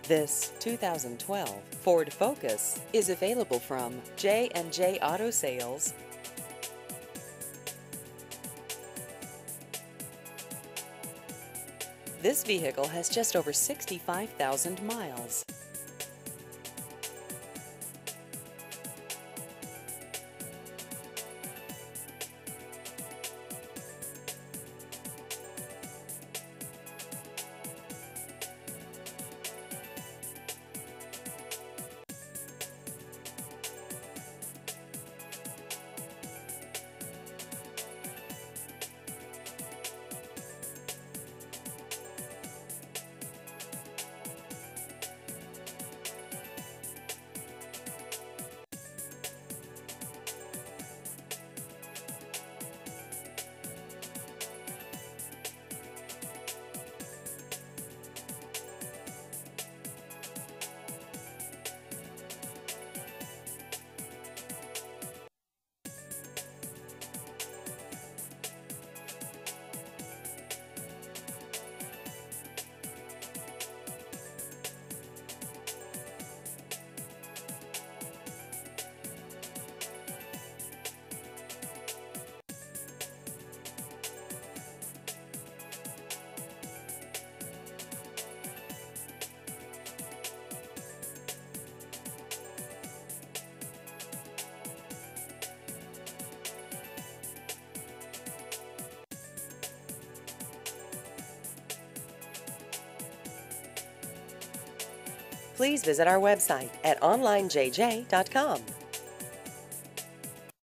This 2012 Ford Focus is available from J&J Auto Sales. This vehicle has just over 65,000 miles. Please visit our website at onlinejj.com.